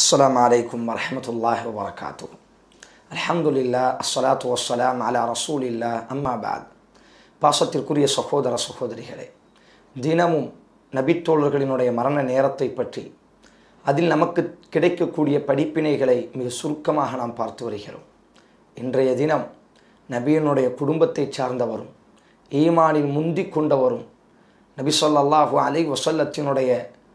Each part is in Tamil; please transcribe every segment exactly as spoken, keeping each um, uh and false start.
அஸ்ஸலாமு அலைக்கும் வரஹ்மத்துல்லாஹி வபரகாத்துஹு. அல்ஹம்துலில்லாஹ், அஸ்ஸலாத்து வஸ்ஸலாம் அலா ரசூலில்லாஹ், அம்மா பஅத். பாசத்திற்குரிய சகோதர சகோதரிகளே, தினமும் நபித்தோழர்களினுடைய மரண நேரத்தை பற்றி, அதில் நமக்கு கிடைக்கக்கூடிய படிப்பினைகளை மிக சுருக்கமாக நாம் பார்த்து வருகிறோம். இன்றைய தினம் நபியினுடைய குடும்பத்தை சார்ந்தவரும் ஈமானில் முந்தி கொண்டவரும் நபி ஸல்லல்லாஹு அலைஹி வஸல்லத்தினுடைய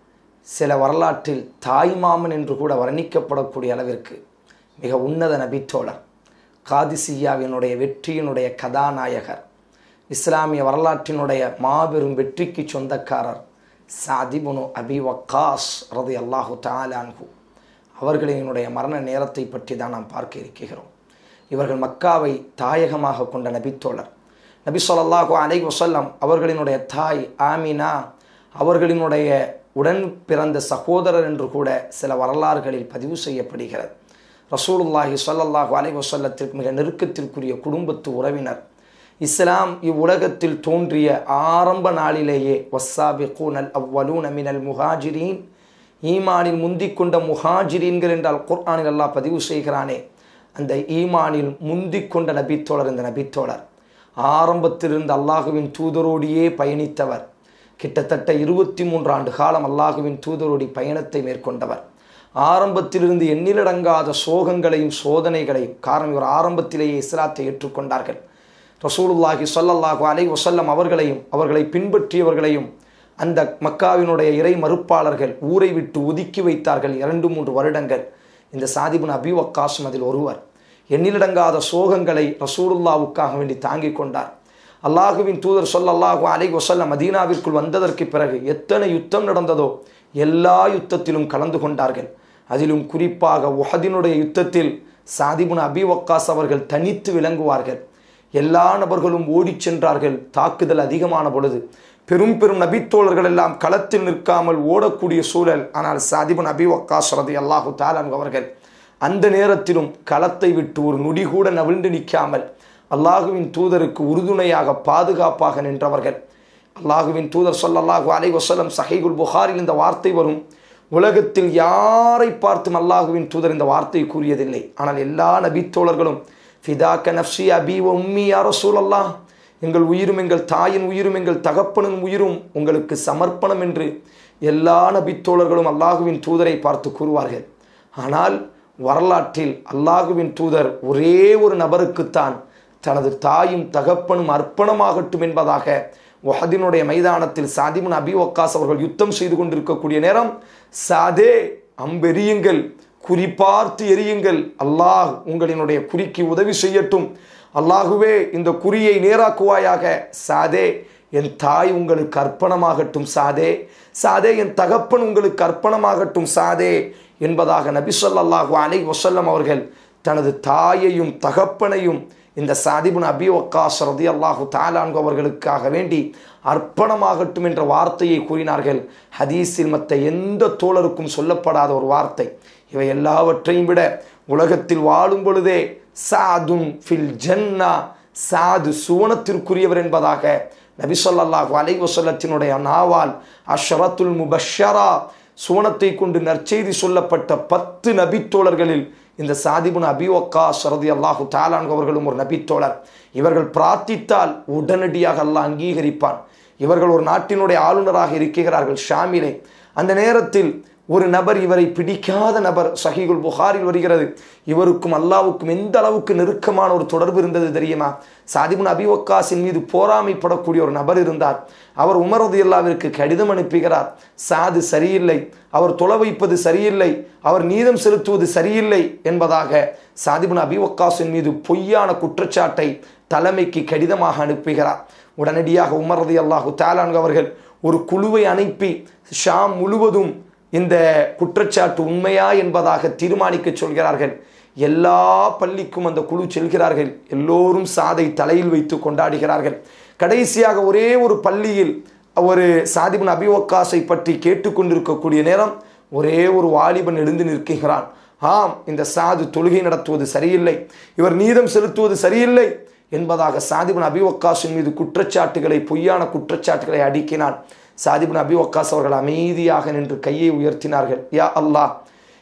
சில வரலாற்றில் தாய்மாமன் என்று கூட வர்ணிக்கப்படக்கூடிய அளவிற்கு மிக உன்னத நபித்தோழர், காதிசியாவினுடைய வெற்றியினுடைய கதாநாயகர், இஸ்லாமிய வரலாற்றினுடைய மாபெரும் வெற்றிக்கு சொந்தக்காரர் சஅத் இப்னு அபி வக்காஸ் ரலியல்லாஹு தஆலா அன்ஹு அவர்களினுடைய மரண நேரத்தை பற்றி தான் நாம் பார்க்க இருக்கிறோம். இவர்கள் மக்காவை தாயகமாக கொண்ட நபித்தோழர். நபி ஸல்லல்லாஹு அலைஹி வஸல்லம் அவர்களினுடைய தாய் ஆமினா அவர்களினுடைய உடன் பிறந்த சகோதரர் என்று கூட சில வரலாறுகளில் பதிவு செய்யப்படுகிறது. ரசூலுல்லாஹி ஸல்லல்லாஹு அலைஹி வஸல்லத்திற்கு மிக நெருக்கத்திற்குரிய குடும்பத்து உறவினர். இஸ்லாம் இவ்வுலகத்தில் தோன்றிய ஆரம்ப நாளிலேயே வஸ்ஸாபிகூனல் அவ்வலூன மினல் முஹாஜிரீன், ஈமானில் முந்திக் கொண்ட முஹாஜிரீன்கள் என்றால் குர்ஆனில் அல்லாஹ் பதிவு செய்கிறானே, அந்த ஈமானில் முந்திக் கொண்ட நபித்தோழர் இந்த நபித்தோழர். ஆரம்பத்திலிருந்து அல்லாஹுவின் தூதரோடியே பயணித்தவர். கிட்டத்தட்ட இருபத்தி மூன்று ஆண்டு காலம் அல்லாஹுவின் தூதரோடி பயணத்தை மேற்கொண்டவர். ஆரம்பத்திலிருந்து எண்ணிலடங்காத சோகங்களையும் சோதனைகளையும், காரணம் இவர் ஆரம்பத்திலேயே இஸ்லாத்தை ஏற்றுக்கொண்டார்கள். ரசூலுல்லாஹி ஸல்லல்லாஹு அலைஹி வஸல்லம் அவர்களையும் அவர்களை பின்பற்றியவர்களையும் அந்த மக்காவினுடைய இறை மறுப்பாளர்கள் ஊரை விட்டு ஒதுக்கி வைத்தார்கள் இரண்டு மூன்று வருடங்கள். இந்த சஅத் இப்னு அபி வக்காஸும் அதில் ஒருவர். எண்ணிலடங்காத சோகங்களை ரசூலுல்லாவுக்காக வேண்டி தாங்கிக் கொண்டார். அல்லாஹுவின் தூதர் ஸல்லல்லாஹு அலைஹி வஸல்லம் மதீனாவிற்குள் வந்ததற்கு பிறகு எத்தனை யுத்தம் நடந்ததோ எல்லா யுத்தத்திலும் கலந்து கொண்டார்கள். அதிலும் குறிப்பாக உஹதினுடைய யுத்தத்தில் சஅத் இப்னு அபி வக்காஸ் அவர்கள் தனித்து விளங்குவார்கள். எல்லா நபர்களும் ஓடிச் சென்றார்கள். தாக்குதல் அதிகமான பொழுது பெரும் பெரும் நபித்தோழர்கள் எல்லாம் களத்தில் நிற்காமல் ஓடக்கூடிய சூழல். ஆனால் சஅத் இப்னு அபி வக்காஸ் ரலியல்லாஹு தஆலா அன்ஹு அவர்கள் அந்த நேரத்திலும் களத்தை விட்டு ஒரு நொடி கூட நவிழ்ந்து நிற்காமல் அல்லாஹுவின் தூதருக்கு உறுதுணையாக பாதுகாப்பாக நின்றவர்கள். அல்லாஹுவின் தூதர் ஸல்லல்லாஹு அலைஹி வஸல்லம் ஸஹீஹுல் புகாரில் இந்த வார்த்தை வரும். உலகத்தில் யாரை பார்த்தும் அல்லாஹுவின் தூதர் இந்த வார்த்தை கூறியதில்லை. ஆனால் எல்லா நபித்தோழர்களும் ஃபிதாக்க நஃப்ஸி அபி வ உம்மி யா ரசூலல்லாஹ், எங்கள் உயிரும் எங்கள் தாயின் உயிரும் எங்கள் தகப்பனின் உயிரும் உங்களுக்கு சமர்ப்பணம் என்று எல்லா நபித்தோழர்களும் அல்லாஹுவின் தூதரை பார்த்து கூறுவார்கள். ஆனால் வரலாற்றில் அல்லாஹுவின் தூதர் ஒரே ஒரு நபருக்குத்தான் தனது தாயும் தகப்பனும் அர்ப்பணமாகட்டும் என்பதாக உஹதினுடைய மைதானத்தில் சஅத் இப்னு அபி வக்காஸ் அவர்கள் யுத்தம் செய்து கொண்டிருக்கக்கூடிய நேரம், சாதே அம்பெரியுங்கள், குறிப்பார்த்து எரியுங்கள், அல்லாஹ் உங்களினுடைய குறிக்கு உதவி செய்யட்டும், அல்லாஹுவே இந்த குறியை நேராக்குவாயாக, சாதே என் தாய் உங்களுக்கு அர்ப்பணமாகட்டும், சாதே சாதே என் தகப்பன் உங்களுக்கு அர்ப்பணமாகட்டும், சாதே என்பதாக நபி ஸல்லல்லாஹு அலைஹி வஸல்லம் அவர்கள் தனது தாயையும் தகப்பனையும் இந்த சஅத் இப்னு அபி வக்காஸ் ரலியல்லாஹு தஆலா அன்ஹு அவர்களுக்காக வேண்டி அர்ப்பணமாகட்டும் என்ற வார்த்தையை கூறினார்கள். ஹதீஸில் மற்ற எந்த தோழருக்கும் சொல்லப்படாத ஒரு வார்த்தை. இவை எல்லாவற்றையும் விட உலகத்தில் வாழும் பொழுதே சஅதுன் ஃபில் ஜன்னா, சஅத் சுவனத்திற்குரியவர் என்பதாக நபி ஸல்லல்லாஹு அலைஹி வஸல்லத்தினுடைய நாவால் அஷ்ரத்துல் முபஷ்ஷரா, சுவனத்தை கொண்டு நற்செய்தி சொல்லப்பட்ட பத்து நபித்தோழர்களில் இந்த சஅத் இப்னு அபி வக்காஸ் ரலியல்லாஹு தஆலா அன்ஹு அவர்களும் ஒரு நபித்தோழர். இவர்கள் பிரார்த்தித்தால் உடனடியாக அல்லாஹ் அங்கீகரிப்பான். இவர்கள் ஒரு நாட்டினுடைய ஆளுநராக இருக்கிறார்கள் ஷாமிலே. அந்த நேரத்தில் ஒரு நபர், இவரை பிடிக்காத நபர், ஸஹீஹுல் புகாரில் வருகிறது, இவருக்கும் அல்லாஹ்வுக்கும் எந்த அளவுக்கு நெருக்கமான ஒரு தொடர்பு இருந்தது தெரியுமா? சஅத் இப்னு அபி வக்காஸின் மீது போராமைப்படக்கூடிய ஒரு நபர் இருந்தார். அவர் உமர் ரலியல்லாஹுவிற்கு கடிதம் அனுப்புகிறார். சஅத் சரியில்லை, அவர் தொலை வைப்பது சரியில்லை, அவர் நீதம் செலுத்துவது சரியில்லை என்பதாக சஅத் இப்னு அபி வக்காஸின் மீது பொய்யான குற்றச்சாட்டை தலைமைக்கு கடிதமாக அனுப்புகிறார். உடனடியாக உமர் ரலியல்லாஹு தஆலா அன்ஹு அவர்கள் ஒரு குழுவை அனுப்பி ஷாம் முழுவதும் இந்த குற்றச்சாட்டு உண்மையா என்பதாக தீர்மானிக்க சொல்கிறார்கள். எல்லா பள்ளிக்கும் அந்த குழு செல்கிறார்கள். எல்லோரும் சாதை தலையில் வைத்து கொண்டாடுகிறார்கள். கடைசியாக ஒரே ஒரு பள்ளியில் ஒரு சஅத் இப்னு அபி வக்காஸை பற்றி கேட்டுக்கொண்டிருக்கக்கூடிய நேரம் ஒரே ஒரு வாலிபன் எழுந்து நிற்கிறான். ஆம், இந்த சஅத் தொழுகை நடத்துவது சரியில்லை, இவர் நீதம் செலுத்துவது சரியில்லை என்பதாக சஅத் இப்னு அபி வக்காஸின் மீது குற்றச்சாட்டுகளை, பொய்யான குற்றச்சாட்டுகளை அடுக்கினான். சஅத் இப்னு அபி வக்காஸ் அவர்கள் அமைதியாக நின்று கையை உயர்த்தினார்கள். யா அல்லாஹ்,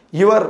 இவர்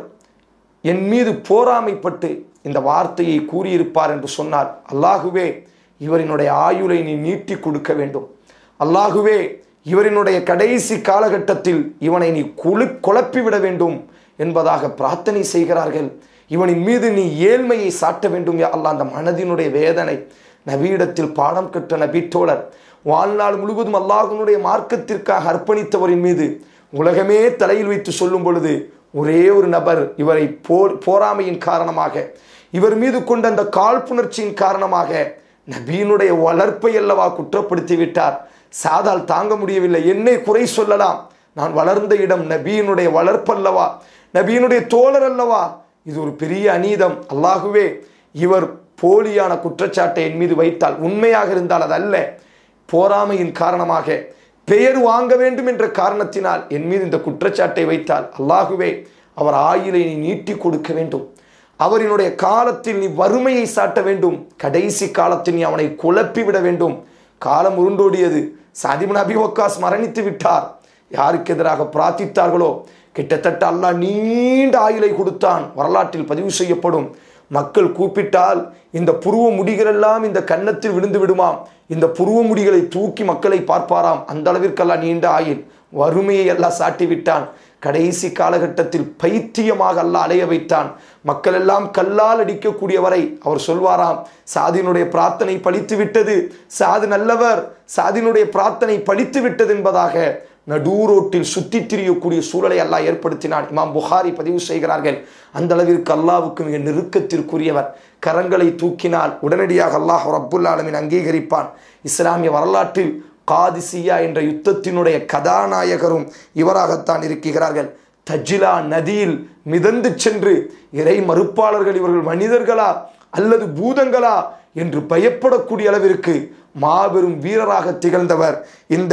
என் மீது போராமைப்பட்டு இந்த வார்த்தையை கூறியிருப்பார் என்று சொன்னார். அல்லாஹுவே, இவரினுடைய ஆயுளை நீ நீட்டி கொடுக்க வேண்டும். அல்லாஹுவே, இவரினுடைய கடைசி காலகட்டத்தில் இவனை நீ குழு குழப்பிவிட வேண்டும் என்பதாக பிரார்த்தனை செய்கிறார்கள். இவனின் மீது நீ ஏழ்மையை சாட்ட வேண்டும் யா அல்லாஹ். அந்த மனதினுடைய வேதனை. நபியிடத்தில் பாடம் கற்ற நபி தோழர், வாழ்நாள் முழுவதும் அல்லாஹ்வினுடைய மார்க்கத்திற்காக அர்ப்பணித்தவரின் மீது உலகமே தலையில் வைத்து சொல்லும் பொழுது ஒரே ஒரு நபர் இவரை போர் போராமையின் காரணமாக, இவர் மீது கொண்ட அந்த காழ்ப்புணர்ச்சியின் காரணமாக நபியினுடைய வளர்ப்பை அல்லவா குற்றப்படுத்தி விட்டார். சாதால் தாங்க முடியவில்லை. என்னை குறை சொல்லலாம், நான் வளர்ந்த இடம் நபியினுடைய வளர்ப்பல்லவா, நபியினுடைய தோழர் அல்லவா. இது ஒரு பெரிய அநீதம். அல்லாஹுவே, இவர் போலியான குற்றச்சாட்டை என் மீது வைத்தால், உண்மையாக இருந்தால் அது அல்ல, போராமையின் காரணமாக பெயர் வாங்க வேண்டும் என்ற காரணத்தினால் என் மீது இந்த குற்றச்சாட்டை வைத்தால், அல்லாஹுவே, அவர் ஆயுளை நீ நீட்டி கொடுக்க வேண்டும். அவரினுடைய காலத்தில் நீ வறுமையை சாட்ட வேண்டும். கடைசி காலத்தில் நீ அவனை குழப்பி விட வேண்டும். காலம் உருண்டோடியது. சஅத் இப்னு அபீ வக்காஸ் மரணித்து விட்டார். யாருக்கு எதிராக பிரார்த்தித்தார்களோ கிட்டத்தட்ட அல்லாஹ் நீண்ட ஆயுளை கொடுத்தான். வரலாற்றில் பதிவு செய்யப்படும். மக்கள் கூப்பிட்டால் இந்த புருவ முடிகளெல்லாம் இந்த கன்னத்தில் விழுந்து விடுமாம். இந்த புருவ முடிகளை தூக்கி மக்களை பார்ப்பாராம். அந்த அளவிற்கெல்லாம் நீண்ட ஆயுள். வறுமையை அல்லாஹ் சாட்டி விட்டான். கடைசி காலகட்டத்தில் பைத்தியமாக அல்லாஹ் அலைய வைத்தான். மக்கள் எல்லாம் கல்லால் அடிக்கக்கூடியவரை அவர் சொல்வாராம், சாதினுடைய பிரார்த்தனை பலித்து விட்டது, சாது நல்லவர், சாதினுடைய பிரார்த்தனை பலித்து விட்டது என்பதாக நடூரோட்டில் சுத்தி திரியக்கூடிய சூழலை அல்லாஹ் ஏற்படுத்தினான். இமாம் புகாரி பதிவு செய்கிறார்கள். அந்த அளவிற்கு அல்லாஹ்வுக்கு மிக நெருக்கத்திற்குரியவர். கரங்களை தூக்கினால் உடனடியாக அல்லாஹ் ரப்புல் ஆலமீன் அங்கீகரிப்பான். இஸ்லாமிய வரலாற்றில் காதிசியா என்ற யுத்தத்தினுடைய கதாநாயகரும் இவராகத்தான் இருக்கிறார்கள். தஜ்லா நதியில் மிதந்து சென்று இறை மறுப்பாளர்கள் இவர்கள் மனிதர்களா அல்லது பூதங்களா என்று பயப்படக்கூடிய அளவிற்கு மாபெரும் வீரராக திகழ்ந்தவர் இந்த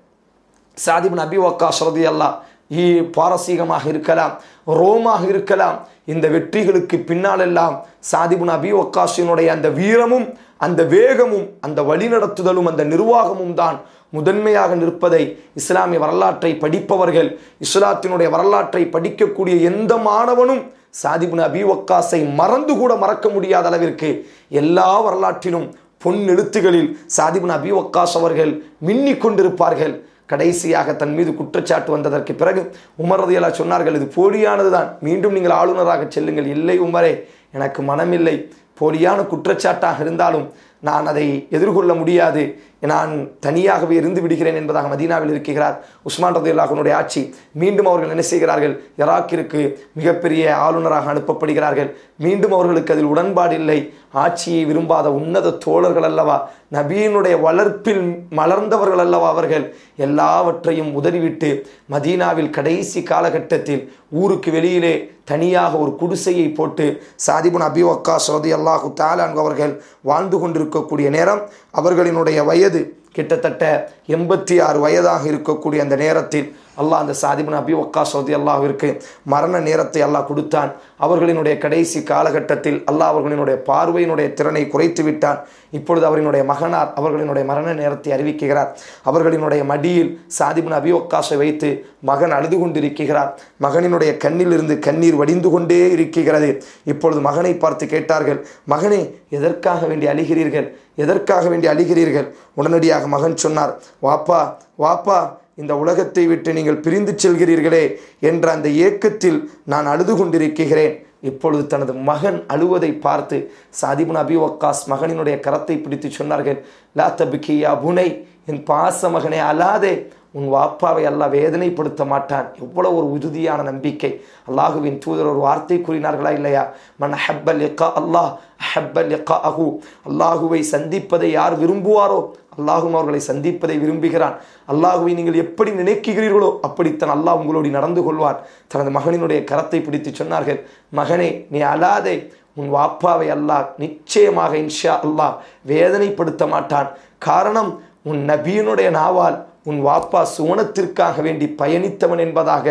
சஅத் இப்னு அபீ வக்காஸ் ரலியல்லாஹு ஈ பாரசீகமாக இருக்கலாம், ரோமாக இருக்கலாம். இந்த வெற்றிகளுக்கு பின்னாலெல்லாம் சஅத் இப்னு அபீ வக்காஸினுடைய அந்த வீரமும் அந்த வேகமும் அந்த வழிநடத்துதலும் அந்த நிர்வாகமும் தான் முதன்மையாக நிற்பதை இஸ்லாமிய வரலாற்றை படிப்பவர்கள், இஸ்லாத்தினுடைய வரலாற்றை படிக்கக்கூடிய எந்த மாணவனும் சஅத் இப்னு அபீ வக்காஸை மறந்து கூட மறக்க முடியாத அளவிற்கு எல்லா வரலாற்றிலும் பொன் எழுத்துகளில் சஅத் இப்னு அபீ வக்காஸ் அவர்கள் மின்னிக் கொண்டிருப்பார்கள். கடைசியாக தன் மீது குற்றச்சாட்டு வந்ததற்கு பிறகு உமர் ரலியல்லாஹு சொன்னார்கள், இது போலியானதுதான், மீண்டும் நீங்கள் ஆளுநராக செல்லுங்கள். இல்லை உமரே, எனக்கு மனமில்லை. போலியான குற்றச்சாட்டாக இருந்தாலும் நான் அதை எதிர்கொள்ள முடியாது, நான் தனியாகவே இருந்து விடுகிறேன் என்பதாக மதீனாவில் இருக்கிறார். உஸ்மான் ரலியல்லாஹு அன்ஹுடைய ஆட்சி மீண்டும் அவர்கள் என்ன செய்கிறார்கள், ஈராக்கிற்கு மிகப்பெரிய ஆளுநராக அனுப்பப்படுகிறார்கள். மீண்டும் அவர்களுக்கு அதில் உடன்பாடு இல்லை. ஆட்சியை விரும்பாத உன்னத தோழர்கள் அல்லவா, நபியினுடைய வளர்ப்பில் மலர்ந்தவர்கள் அல்லவா அவர்கள். எல்லாவற்றையும் உதறிவிட்டு மதீனாவில் கடைசி காலகட்டத்தில் ஊருக்கு வெளியிலே தனியாக ஒரு குடிசையை போட்டு சஅத் இப்னு அபீ வக்காஸ் ரலியல்லாஹு தஆலா அன்ஹு அவர்கள் வாழ்ந்து கொண்டிருக்கக்கூடிய நேரம், அவர்களினுடைய வயது கிட்டத்தட்ட எண்பத்தி ஆறு வயதாக இருக்கக்கூடிய அந்த நேரத்தில் அல்லாஹ் அந்த சஅத் இப்னு அபீ வக்காஸ் ரலியல்லாஹுவிற்கு மரண நேரத்தை அல்லாஹ் கொடுத்தான். அவர்களினுடைய கடைசி காலகட்டத்தில் அல்லாஹ் அவர்களினுடைய பார்வையினுடைய திறனை குறைத்து விட்டான். இப்பொழுது அவரினுடைய மகனார் அவர்களினுடைய மரண நேரத்தை அறிவிக்கிறார். அவர்களினுடைய மடியில் சஅத் இப்னு அபீ வக்காஸை வைத்து மகன் அழுது கொண்டிருக்கிறார். மகனினுடைய கண்ணில் இருந்து கண்ணீர் வடிந்து கொண்டே இருக்கிறது. இப்பொழுது மகனை பார்த்து கேட்டார்கள், மகனே, எதற்காக வேண்டி அழுகிறீர்கள், எதற்காக வேண்டி அழுகிறீர்கள்? உடனடியாக மகன் சொன்னார், வாப்பா வாப்பா இந்த உலகத்தை விட்டு நீங்கள் பிரிந்து செல்கிறீர்களே என்ற அந்த ஏக்கத்தில் நான் அழுது கொண்டிருக்கிறேன். இப்பொழுது தனது மகன் அழுவதை பார்த்து சஅத் இப்னு அபீ வக்காஸ் மகனினுடைய கரத்தை பிடித்து சொன்னார்கள், லா தப்கி யா புனை, என் பாச மகனே அழாதே, உன் வாப்பாவை அல்லாஹ் வேதனைப்படுத்த மாட்டான். எவ்வளவு ஒரு உறுதியான நம்பிக்கை. அல்லாஹுவின் தூதர் ஒரு வார்த்தை கூறினார்களா இல்லையா, மன் அஹப்ப லிகா அல்லாஹ் அஹப்ப லிகாஅஹு, அல்லாஹுவை சந்திப்பதை யார் விரும்புவாரோ அல்லாஹும் அவர்களை சந்திப்பதை விரும்புகிறான். அல்லாஹுவை நீங்கள் எப்படி நினைக்கிறீர்களோ அப்படித்தான் அல்லாஹ் உங்களோடு நடந்து கொள்வார். தனது மகனினுடைய கரத்தை பிடித்து சொன்னார்கள், மகனே, நீ அழாதே, உன் வாப்பாவை அல்லாஹ் நிச்சயமாக இன்ஷா அல்லாஹ் வேதனைப்படுத்த மாட்டான். காரணம், உன் நபியினுடைய நாவால் உன் வாப்பா சுவனத்திற்காக வேண்டி பயணித்தவன் என்பதாக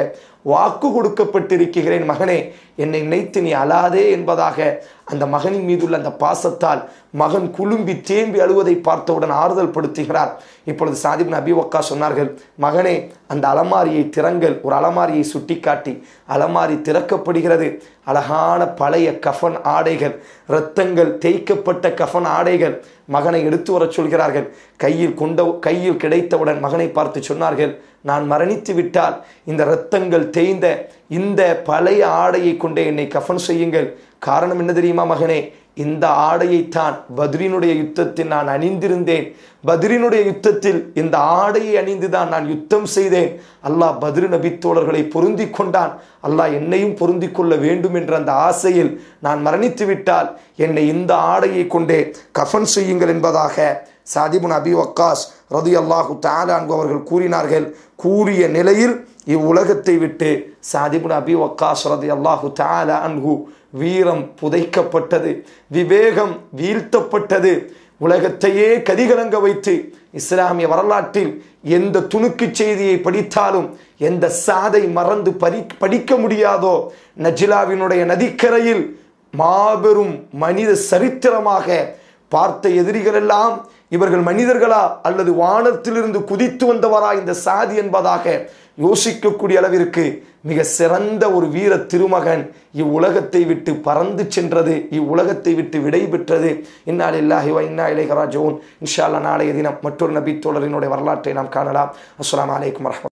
வாக்கு கொடுக்கப்பட்டிருக்கிறேன், மகனே என்னை நினைத்து நீ அழாதே என்பதாக அந்த மகனின் மீதுள்ள அந்த பாசத்தால் மகன் குலும்பி தேம்பி அழுவதை பார்த்தவுடன் ஆறுதல் படுத்துகிறார். இப்பொழுது சாத் இப்னு அபி வக்காஸ் சொன்னார்கள், மகனே அந்த அலமாரியை திறங்கள். ஒரு அலமாரியை சுட்டி காட்டி அலமாரி திறக்கப்படுகிறது. அழகான பழைய கஃன் ஆடைகள், இரத்தங்கள் தேய்க்கப்பட்ட கஃன் ஆடைகள் மகனை எடுத்து வரச் சொல்கிறார்கள். கையில் கொண்ட கையில் கிடைத்தவுடன் மகனை பார்த்து சொன்னார்கள், நான் மரணித்து விட்டால் இந்த இரத்தங்கள் தேய்ந்த இந்த பழைய ஆடையை கொண்டே என்னை கஃன் செய்யுங்கள். காரணம் என்ன தெரியுமா மகனே, இந்த ஆடையைத்தான் பத்ரினுடைய யுத்தத்தில் நான் அணிந்திருந்தேன். பத்ரினுடைய யுத்தத்தில் இந்த ஆடையை அணிந்துதான் நான் யுத்தம் செய்தேன். அல்லாஹ் பத்ரு நபி தோழர்களை பொருந்தி கொண்டான். அல்லாஹ் என்னையும் பொருந்தி கொள்ள வேண்டும் என்ற அந்த ஆசையில் நான் மரணித்து விட்டால் என்னை இந்த ஆடையை கொண்டே கஃன் செய்யுங்கள் என்பதாக சாத் இப்னு அபி வக்காஸ் ரலியல்லாஹு தஆலா அன்ஹு அவர்கள் கூறினார்கள். கூறிய நிலையில் இவ்வுலகத்தை விட்டு சாத் இப்னு அபி வக்காஸ் ரலியல்லாஹு தஆலா அன்ஹு வீரம் புதைக்கப்பட்டது, விவேகம் வீழ்த்தப்பட்டது. உலகத்தையே கதிகலங்க வைத்து இஸ்லாமிய வரலாற்றில் எந்த துணுக்கு செய்தியை படித்தாலும் எந்த சாதை மறந்து படி படிக்க முடியாதோ நஜ்லாவினுடைய நதிக்கரையில் மாபெரும் மனித சரித்திரமாக பார்த்த எதிரிகள் எல்லாம் இவர்கள் மனிதர்களா அல்லது வானத்திலிருந்து குதித்து வந்தவரா இந்த சாதி என்பதாக யோசிக்கக்கூடிய அளவிற்கு மிக சிறந்த ஒரு வீர திருமகன் இவ்வுலகத்தை விட்டு பறந்து சென்றது, இவ்வுலகத்தை விட்டு விடை பெற்றது. இன்னா லில்லாஹி வ இன்னா இலைஹி ராஜிஊன். இன்ஷா அல்லாஹ் நாளைய தினம் மற்றொரு நபி தோழரினுடைய வரலாற்றை நாம் காணலாம். அஸ்ஸலாமு அலைக்கும் வரஹ்மத்துல்லாஹி.